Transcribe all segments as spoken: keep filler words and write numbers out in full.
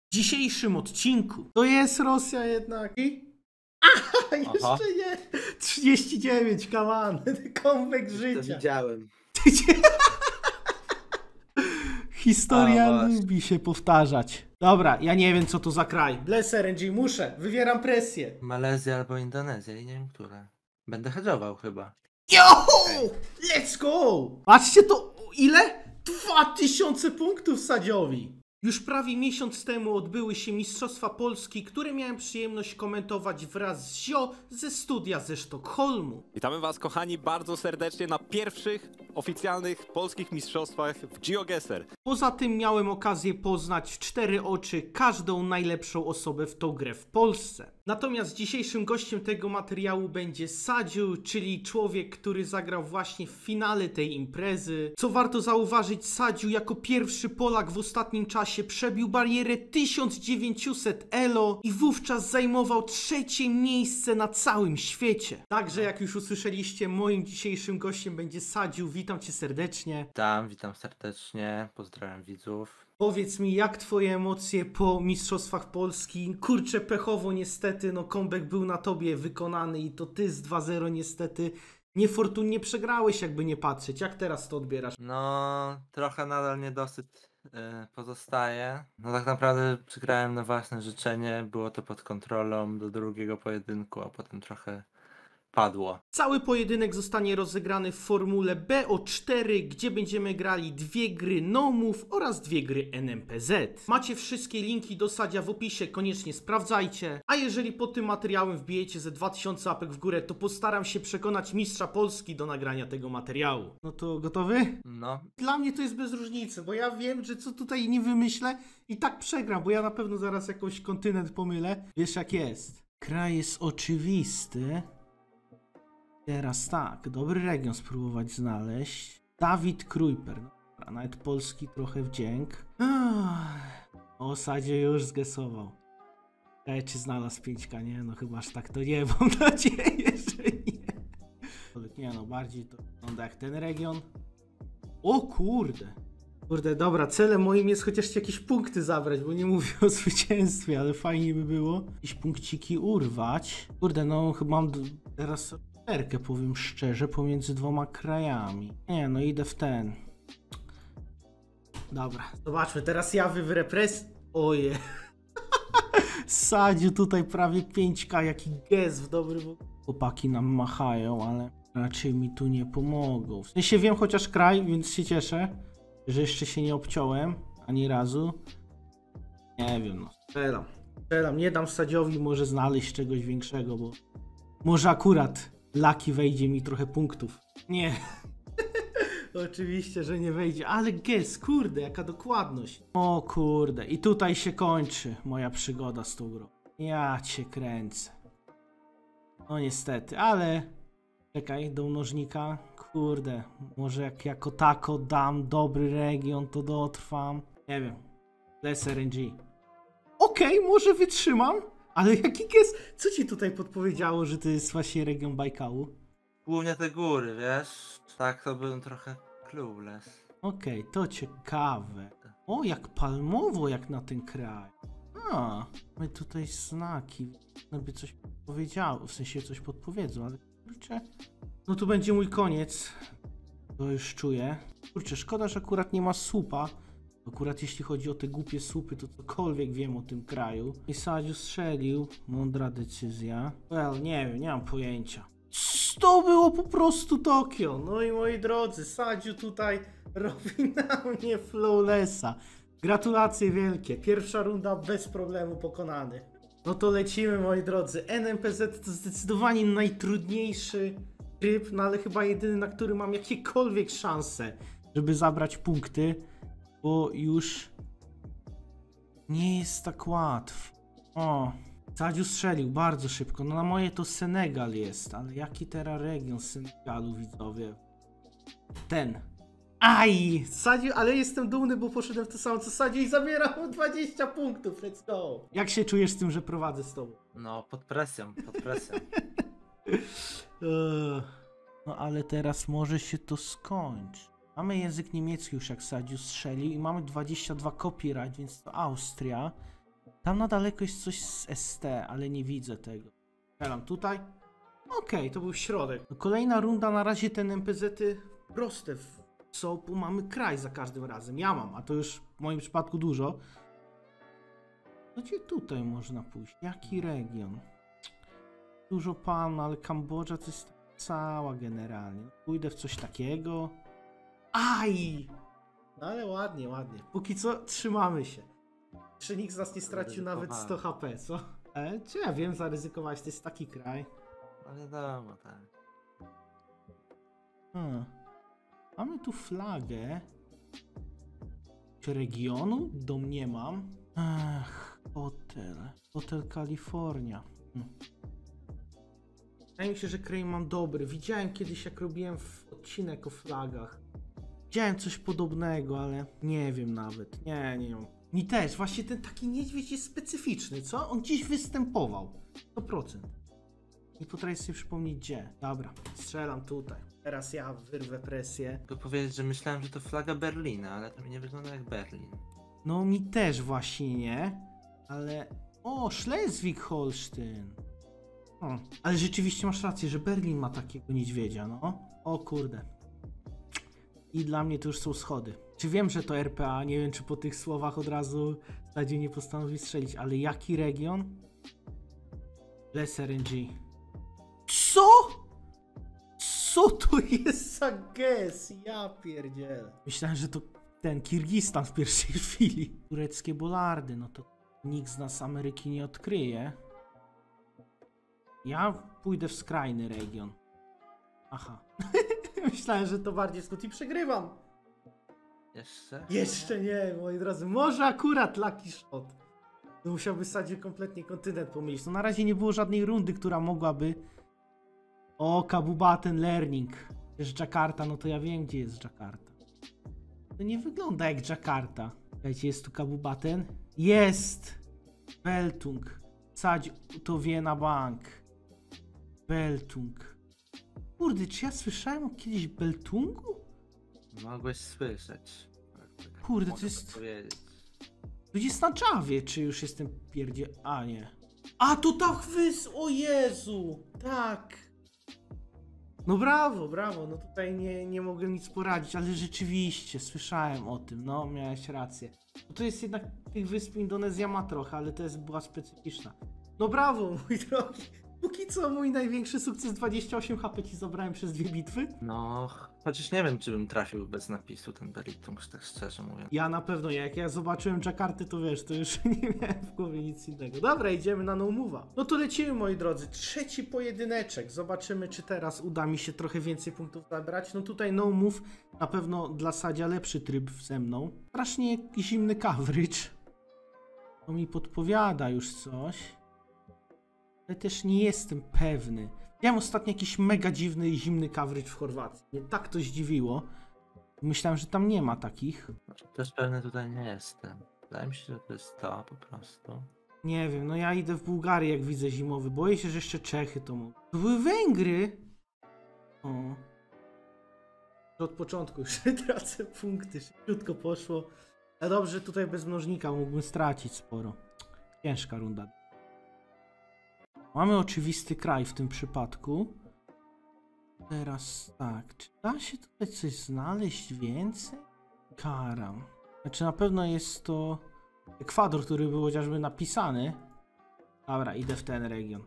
W dzisiejszym odcinku to jest Rosja jednak i... Aha, jeszcze Aha. nie! trzydzieści dziewięć, come on! Comeback To życia! widziałem. Historia A, właśnie. lubi się powtarzać. Dobra, ja nie wiem co to za kraj. Bless R N G, muszę, wywieram presję. Malezja albo Indonezja i nie wiem która. Będę hedżował chyba. Yo! Let's go! Patrzcie to, ile? dwa tysiące punktów Sadziowi. Już prawie miesiąc temu odbyły się Mistrzostwa Polski, które miałem przyjemność komentować wraz z Zio ze studia ze Sztokholmu. Witamy Was, kochani, bardzo serdecznie na pierwszych oficjalnych polskich mistrzostwach w GeoGuessr. Poza tym miałem okazję poznać w cztery oczy każdą najlepszą osobę w tą grę w Polsce. Natomiast dzisiejszym gościem tego materiału będzie Sadziu, czyli człowiek, który zagrał właśnie w finale tej imprezy. Co warto zauważyć, Sadziu jako pierwszy Polak w ostatnim czasie przebił barierę tysiąc dziewięćset elo i wówczas zajmował trzecie miejsce na całym świecie. Także jak już usłyszeliście, moim dzisiejszym gościem będzie Sadziu. Witam cię serdecznie. Witam, witam serdecznie. Pozdrawiam widzów. Powiedz mi, jak twoje emocje po Mistrzostwach Polski? Kurczę, pechowo niestety, no comeback był na tobie wykonany i to ty z dwa zero niestety niefortunnie przegrałeś, jakby nie patrzeć. Jak teraz to odbierasz? No, trochę nadal niedosyt y, pozostaje. No tak naprawdę przegrałem na własne życzenie. Było to pod kontrolą do drugiego pojedynku, a potem trochę padło. Cały pojedynek zostanie rozegrany w formule B O cztery, gdzie będziemy grali dwie gry No Move oraz dwie gry N M P Z. Macie wszystkie linki do Sadzia w opisie, koniecznie sprawdzajcie. A jeżeli pod tym materiałem wbijecie ze dwa tysiące łapek w górę, to postaram się przekonać mistrza Polski do nagrania tego materiału. No to gotowy? No, Dla mnie to jest bez różnicy, bo ja wiem, że co tutaj nie wymyślę i tak przegram, bo ja na pewno zaraz jakoś kontynent pomylę. Wiesz jak jest. Kraj jest oczywisty. Teraz tak, dobry region spróbować znaleźć. Dawid Krujper. Dobra, nawet polski trochę wdzięk. O, Sadzie już zgesował. Ej, czy znalazł pięćka? Nie, no chyba aż tak to nie, mam nadzieję, że nie. Nie no, bardziej to wygląda jak ten region. O kurde. Kurde, dobra, celem moim jest chociaż jakieś punkty zabrać, bo nie mówię o zwycięstwie, ale fajnie by było jakieś punkciki urwać. Kurde, no chyba mam teraz erkę, powiem szczerze, pomiędzy dwoma krajami. Nie, no idę w ten. Dobra, zobaczmy, teraz ja wywrę pres... Oje. Sadziu tutaj prawie pięć ka, jaki gest w dobry... Chłopaki nam machają, ale raczej mi tu nie pomogą. W sensie wiem chociaż kraj, więc się cieszę, że jeszcze się nie obciąłem ani razu. Nie wiem, no. Strzelam. Strzelam. Nie dam Sadziowi może znaleźć czegoś większego, bo może akurat Lucky wejdzie mi trochę punktów. Nie. Oczywiście, że nie wejdzie, ale gest, kurde, jaka dokładność. O kurde, i tutaj się kończy moja przygoda z tą grą. Ja cię kręcę. No niestety, ale... Czekaj, do mnożnika. Kurde, może jak jako tako dam dobry region, to dotrwam. Nie wiem. Bless R N G. Okej, okay, może wytrzymam, ale jaki gest? Co ci tutaj podpowiedziało, że to jest właśnie region Bajkału? głównie te góry, wiesz? Tak to byłem trochę clueless. Okej, okay, to ciekawe. O, jak palmowo jak na ten kraj. A, my tutaj znaki. No by coś powiedziało, w sensie coś podpowiedzą, ale kurczę. No tu będzie mój koniec. To już czuję. Kurczę, szkoda, że akurat nie ma słupa. Akurat jeśli chodzi o te głupie słupy, to cokolwiek wiem o tym kraju. I Sadziu strzelił. Mądra decyzja. Well, nie wiem, nie mam pojęcia. To było po prostu Tokio. No i moi drodzy, Sadziu tutaj robi na mnie flawlessa. Gratulacje wielkie. Pierwsza runda bez problemu pokonany. No to lecimy, moi drodzy. N M P Z to zdecydowanie najtrudniejszy tryb, no ale chyba jedyny, na który mam jakiekolwiek szanse, żeby zabrać punkty, bo już nie jest tak łatwo. O, Sadziu strzelił bardzo szybko. No na moje to Senegal jest, ale jaki teraz region Senegalu, widzowie? Ten. Aj! Sadziu, ale jestem dumny, bo poszedłem w to samo co Sadziu i zabieram dwadzieścia punktów. Let's go! Jak się czujesz z tym, że prowadzę z tobą? No, pod presją, pod presją. No ale teraz może się to skończy. Mamy język niemiecki już jak Sadziu strzelił i mamy dwadzieścia dwa copyright, więc to Austria. Tam na daleko jest coś z S T, ale nie widzę tego. Strzelam tutaj. Okej, okay, to był środek. No, kolejna runda, na razie te N P Z-y proste są, bo mamy kraj za każdym razem. Ja mam, a to już w moim przypadku dużo. No gdzie tutaj można pójść? Jaki region? Dużo pan, ale Kambodża to jest cała generalnie. Pójdę w coś takiego. Aj! No ale ładnie, ładnie. Póki co trzymamy się. Czy nikt z nas nie stracił nawet sto H P, co? Ale czy ja wiem, zaryzykować, to jest taki kraj. No wiadomo, tak. Hmm. Mamy tu flagę. Czy regionu? Domniemam. Ach, hotel. Hotel Kalifornia. Hmm. Wydaje mi się, że kraj mam dobry. Widziałem kiedyś, jak robiłem odcinek o flagach. Widziałem coś podobnego, ale nie wiem nawet. Nie, nie wiem. Mi też. Właśnie ten taki niedźwiedź jest specyficzny, co? On gdzieś występował. sto procent. Nie potrafię sobie przypomnieć gdzie. Dobra, strzelam tutaj. Teraz ja wyrwę presję. Tylko powiedzieć, że myślałem, że to flaga Berlina, ale to mi nie wygląda jak Berlin. No mi też właśnie nie. Ale... O, Schleswig-Holstein. Hmm. Ale rzeczywiście masz rację, że Berlin ma takiego niedźwiedzia, no. O kurde. I dla mnie to już są schody. Czy wiem, że to R P A? Nie wiem, czy po tych słowach od razu Stadzie nie postanowi strzelić, ale jaki region? Les R N G. Co? Co to jest za gest? Ja pierdzielę. Myślałem, że to ten Kirgistan w pierwszej chwili. Tureckie bolardy, no to nikt z nas Ameryki nie odkryje. Ja pójdę w skrajny region. Aha. Myślałem, że to bardziej skrót i przegrywam. Jeszcze? Jeszcze nie, moi drodzy. Może akurat lucky shot. To musiałby Sadzie kompletnie kontynent pomylić. No na razie nie było żadnej rundy, która mogłaby... O, Kabubaten Learning. Jest Jakarta, no to ja wiem, gdzie jest Jakarta. To nie wygląda jak Jakarta. Słuchajcie, jest tu Kabubaten? Jest! Beltung. Sadź to wie na bank. Beltung. Kurde, czy ja słyszałem o kiedyś Beltungu? Mogłeś słyszeć. Kurde, Mogę to jest... powiedzieć. To jest na Javie, czy już jestem pierdzie... A, nie. A, to tak wys... O Jezu! Tak! No brawo, brawo. No tutaj nie, nie mogłem nic poradzić, ale rzeczywiście słyszałem o tym. No, miałeś rację. No to jest jednak... Tych wysp Indonezja ma trochę, ale to jest była specyficzna. No brawo, mój drogi. Póki co mój największy sukces, dwadzieścia osiem H P ci zabrałem przez dwie bitwy. No, chociaż nie wiem, czy bym trafił bez napisu ten Belitung, tak szczerze mówiąc. Ja na pewno nie. Jak ja zobaczyłem Jakartę, to wiesz, to już nie miałem w głowie nic innego. Dobra, idziemy na no move'a. No to lecimy, moi drodzy. Trzeci pojedyneczek. Zobaczymy, czy teraz uda mi się trochę więcej punktów zabrać. No tutaj no move. Na pewno dla Sadzia lepszy tryb ze mną. Strasznie zimny coverage. To mi podpowiada już coś. Ale też nie jestem pewny. Miałem ostatnio jakiś mega dziwny i zimny coverage w Chorwacji. Mnie tak to zdziwiło. Myślałem, że tam nie ma takich. Też pewny tutaj nie jestem. Wydaje mi się, że to jest to po prostu. Nie wiem, no ja idę w Bułgarię, jak widzę zimowy. Boję się, że jeszcze Czechy to mogą. To były Węgry! O. Od początku już tracę punkty. Szybciutko poszło. Ale dobrze, tutaj bez mnożnika mógłbym stracić sporo. Ciężka runda. Mamy oczywisty kraj w tym przypadku. Teraz tak, czy da się tutaj coś znaleźć więcej? Karam. Znaczy na pewno jest to Ekwador, który był chociażby napisany. Dobra, idę w ten region.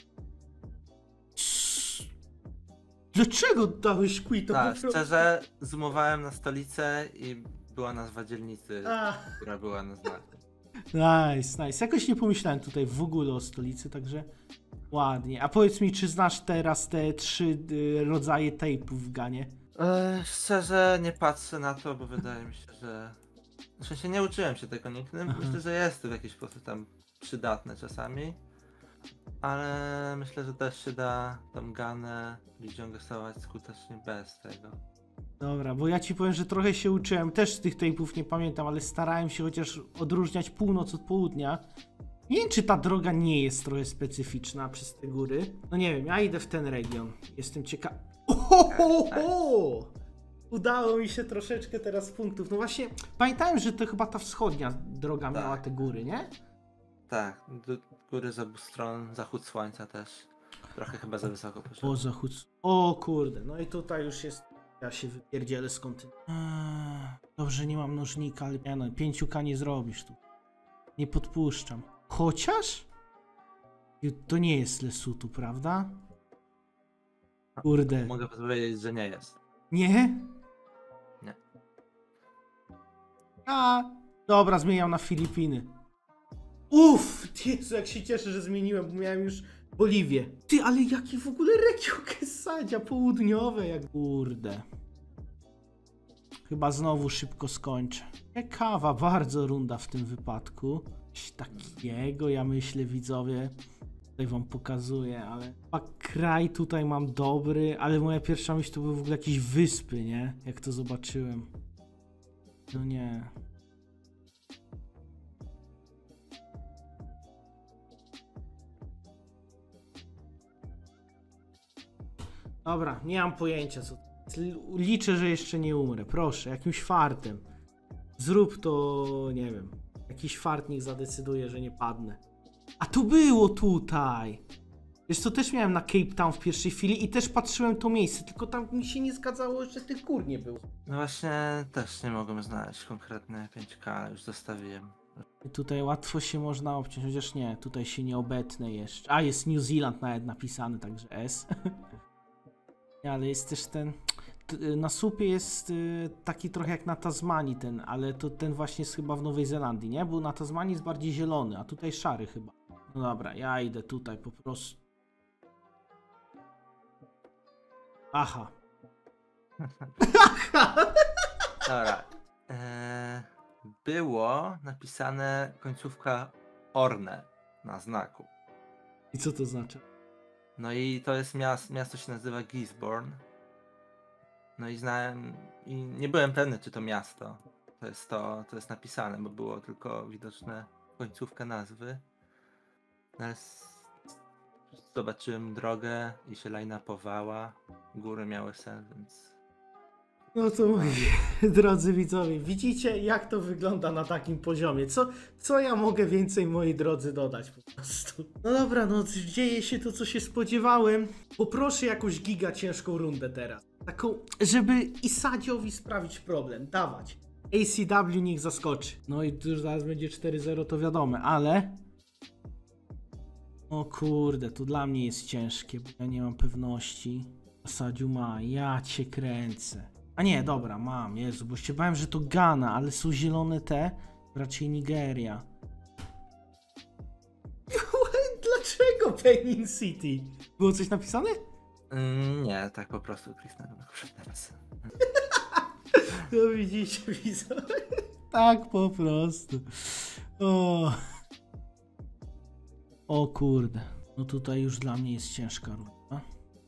Dlaczego dałeś quita? Tak, szczerze, zoomowałem na stolicę i była nazwa dzielnicy, A. która była na znaku. Nice, nice. Jakoś nie pomyślałem tutaj w ogóle o stolicy, także ładnie. A powiedz mi, czy znasz teraz te trzy y, rodzaje tape'ów w Ganie? E, szczerze nie patrzę na to, bo wydaje mi się, że... W sensie nie uczyłem się tego nigdy. Aha. Myślę, że jest to w jakiś sposób tam przydatne czasami. Ale myślę, że też się da tą Ganę wyciągać skutecznie bez tego. Dobra, bo ja ci powiem, że trochę się uczyłem. Też tych tape'ów nie pamiętam, ale starałem się chociaż odróżniać północ od południa. Nie wiem, czy ta droga nie jest trochę specyficzna przez te góry. No nie wiem, ja idę w ten region. Jestem ciekaw... Ohohoho! Udało mi się troszeczkę teraz punktów. No właśnie, pamiętałem, że to chyba ta wschodnia droga Tak. miała te góry, nie? Tak, do góry z obu stron, zachód słońca też. Trochę chyba za wysoko poszedł. O, zachód. O kurde, no i tutaj już jest. Ja się wypierdzielę z kontynentu. Dobrze, nie mam nożnika, ale ja no, pięciuka nie zrobisz tu. Nie podpuszczam. Chociaż? To nie jest Lesutu, prawda? Kurde. Mogę powiedzieć, że nie jest. Nie? Nie. A, dobra, zmieniam na Filipiny. Uff, Jezu, jak się cieszę, że zmieniłem, bo miałem już Boliwię. Ty, ale jaki w ogóle region Quesadia południowe, jak kurde. Chyba znowu szybko skończę. Ciekawa bardzo runda w tym wypadku. Coś takiego, ja myślę, widzowie. Tutaj wam pokazuję, ale chyba kraj tutaj mam dobry, ale moja pierwsza myśl to były w ogóle jakieś wyspy, nie? Jak to zobaczyłem. No nie. Dobra, nie mam pojęcia co. Liczę, że jeszcze nie umrę. Proszę, jakimś fartem. Zrób to, nie wiem. Jakiś fart niech zadecyduje, że nie padnę. A to było tutaj! Wiesz co, też miałem na Cape Town w pierwszej chwili i też patrzyłem to miejsce, tylko tam mi się nie zgadzało, że tych gór nie było. No właśnie też nie mogłem znaleźć konkretne pięć K, ale już zostawiłem. I tutaj łatwo się można obciąć, chociaż nie, tutaj się nie obetnę jeszcze. A, jest New Zealand nawet napisany, także S. Nie, ale jest też ten... Na słupie jest y, taki trochę jak na Tasmanii ten, ale to ten właśnie jest chyba w Nowej Zelandii, nie? Bo na Tasmanii jest bardziej zielony, a tutaj szary chyba. No dobra, ja idę tutaj po prostu. Aha. Aha. Dobra. Eee, było napisane końcówka Orne na znaku. I co to znaczy? No i to jest miasto, miasto się nazywa Gisborne. No i znałem, i nie byłem pewny, czy to miasto to jest to, to jest napisane, bo było tylko widoczne końcówka nazwy. No ale s- zobaczyłem drogę i się line-upowała. Góry miały sens, więc... No to moi drodzy widzowie, widzicie jak to wygląda na takim poziomie. Co, co ja mogę więcej, moi drodzy, dodać po prostu? No dobra, no dzieje się to, co się spodziewałem. Poproszę jakąś giga ciężką rundę teraz. Taką, żeby Isadziowi sprawić problem, dawać. A C W niech zaskoczy. No i tu już zaraz będzie cztery zero, to wiadomo, ale... O kurde, to dla mnie jest ciężkie, bo ja nie mam pewności. Sadziu ma, ja cię kręcę. A nie, dobra, mam, Jezu, bo się bałem, że to Ghana, ale są zielone te, raczej Nigeria. Dlaczego Benin City? Było coś napisane? Mm, nie, tak po prostu kliknąłem na teraz. No widzicie, widzę. Tak po prostu. O. O kurde. No tutaj już dla mnie jest ciężka runda.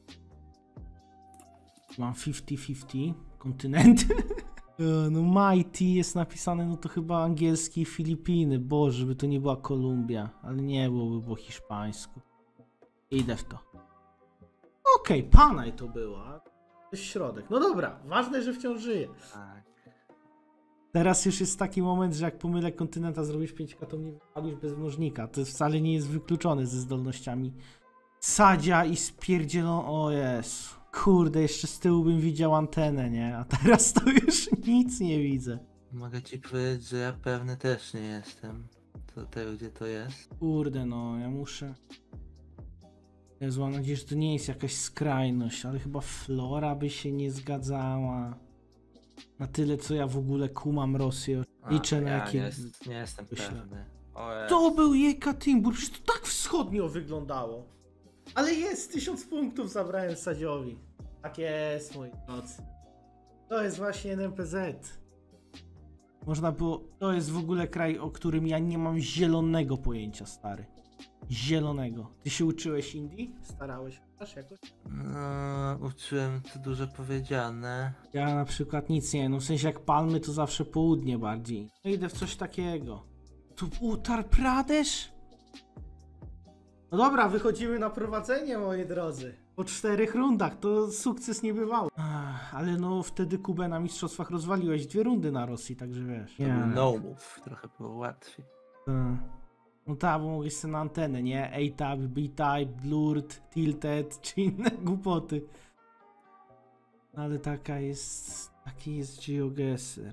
Mam pięćdziesiąt pięćdziesiąt. Kontynenty. No Mighty jest napisane, no to chyba angielski Filipiny. Boże, żeby to nie była Kolumbia. Ale nie byłoby po hiszpańsku. Idę w to. Okej, okay, Panay to była. To jest środek. No dobra, ważne, że wciąż żyje. Tak. Teraz już jest taki moment, że jak pomylę kontynenta, zrobisz pięć K, to mnie wypalisz bez mnożnika. To wcale nie jest wykluczone ze zdolnościami Sadzia i spierdzielą... O Jezu. Kurde, jeszcze z tyłu bym widział antenę, nie? A teraz to już nic nie widzę. Mogę ci powiedzieć, że ja pewny też nie jestem. Co tego, gdzie to jest? Kurde, no, ja muszę... Jezu, mam nadzieję, że to nie jest jakaś skrajność, ale chyba Flora by się nie zgadzała. Na tyle, co ja w ogóle kumam Rosję. Liczę A, na ja jakie... nie, jest, nie jestem myślę. pewny. O Jezu. To był Jekaterinburg, przecież to tak wschodnio wyglądało. Ale jest, tysiąc punktów zabrałem Sadziowi. Tak jest, moi drodzy. To jest właśnie N P Z. Można było... To jest w ogóle kraj, o którym ja nie mam zielonego pojęcia, stary. Zielonego. Ty się uczyłeś Indii? Starałeś też jakoś? No, uczyłem, to dużo powiedziane. Ja na przykład nic nie, no w sensie jak palmy to zawsze południe bardziej. No idę w coś takiego. Tu Uttar Pradesh? No dobra, wychodzimy na prowadzenie, moi drodzy. Po czterech rundach, to sukces nie bywały. Ach, ale no wtedy Kubę na mistrzostwach rozwaliłeś dwie rundy na Rosji, także wiesz. To był no move, trochę było łatwiej. Tak. No tak, bo mogę sobie na antenę, nie? A-type, B-type, blurred, tilted, czy inne głupoty. Ale taka jest... Taki jest GeoGuessr.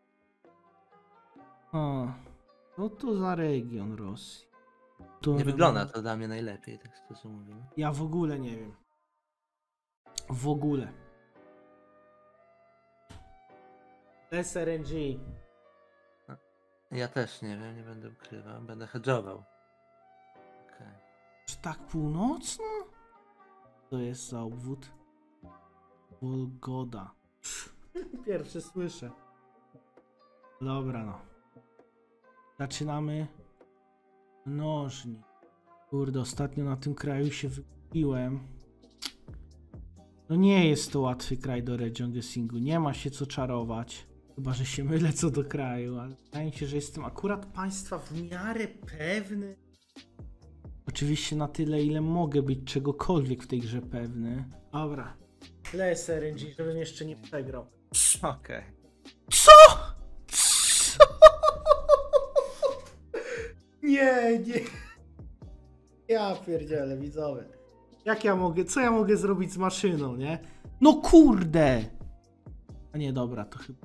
O, co to za region Rosji? To Nie wygląda to dla mnie najlepiej, tak szczerze mówiąc. Ja w ogóle nie wiem. W ogóle. S R N G. Ja też nie wiem, nie będę ukrywał, będę hedżował. Okej. Czy tak północno? To jest za obwód? Wolgoda. Pierwszy słyszę. Dobra no. Zaczynamy. Mnożnik. Kurde, ostatnio na tym kraju się wykupiłem. No nie jest to łatwy kraj do region guessingu. Nie ma się co czarować. Chyba, że się mylę co do kraju, ale wydaje mi się, że jestem akurat państwa w miarę pewny. Oczywiście na tyle, ile mogę być czegokolwiek w tej grze pewny. Dobra. Les R N G, żebym jeszcze nie przegrał. Okej. Co? Co? Nie, nie. Ja pierdzielę, widzowie. Jak ja mogę, co ja mogę zrobić z maszyną, nie? No kurde! A nie, dobra, to chyba...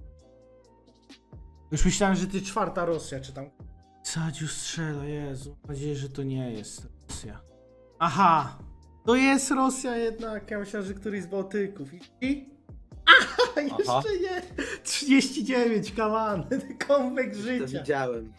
Już myślałem, że ty czwarta Rosja, czy tam... Sadziu strzela, Jezu. Mam nadzieję, że to nie jest Rosja. Aha! To jest Rosja jednak. Ja myślałem, że któryś z Bałtyków. I? Aha, jeszcze Aha. nie! trzydzieści dziewięć, come on. Comeback To życia. widziałem.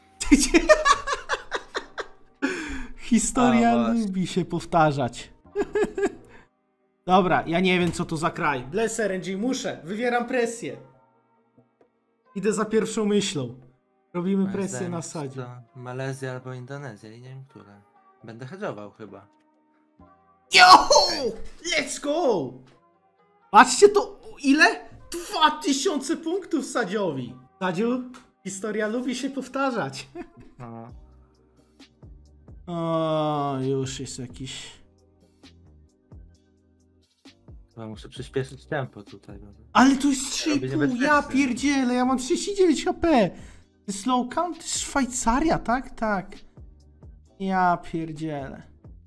Historia A, właśnie. lubi się powtarzać. Dobra, ja nie wiem co to za kraj. Bless R N G, muszę. Wywieram presję. Idę za pierwszą myślą. Robimy Moim presję zdaniem na jest sadzie. to Malezja albo Indonezja i nie wiem które. Będę hedżował chyba. Yo! Let's go! Patrzcie to, ile? dwa tysiące punktów Sadziowi. Sadziu, historia lubi się powtarzać. No. O, już jest jakiś... Chyba muszę przyspieszyć tempo tutaj. Bo... Ale to jest trzy robię i pół, ja niebezpieczne. pierdzielę, ja mam trzydzieści dziewięć H P. To jest low count, to jest Szwajcaria, tak? Tak. Ja pierdzielę.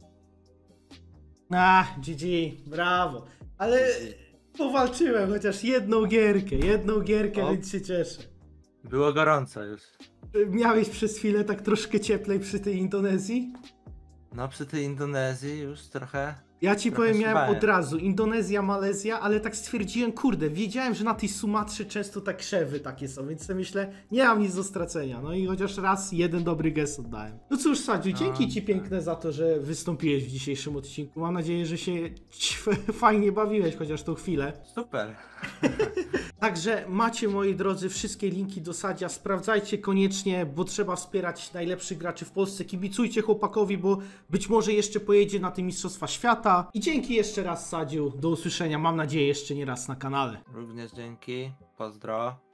A, G G, brawo. Ale powalczyłem chociaż jedną gierkę, jedną gierkę, O. więc się cieszę. Było gorąco już. Miałeś przez chwilę tak troszkę cieplej przy tej Indonezji? No przy tej Indonezji już trochę... Ja ci Trochę powiem, się miałem bałem. od razu Indonezja, Malezja, ale tak stwierdziłem, kurde, wiedziałem, że na tej Sumatrzy często tak krzewy takie są, więc sobie myślę, nie mam nic do stracenia. No i chociaż raz jeden dobry gest oddałem. No cóż, Sadziu, No, dzięki ci tak. piękne za to, że wystąpiłeś w dzisiejszym odcinku. Mam nadzieję, że się fajnie bawiłeś chociaż tą chwilę. Super. Także macie, moi drodzy, wszystkie linki do Sadzia. Sprawdzajcie koniecznie, bo trzeba wspierać najlepszych graczy w Polsce. Kibicujcie chłopakowi, bo być może jeszcze pojedzie na te Mistrzostwa Świata. I dzięki jeszcze raz, Sadziu. Do usłyszenia, mam nadzieję, jeszcze nie raz na kanale. Również dzięki. Pozdro.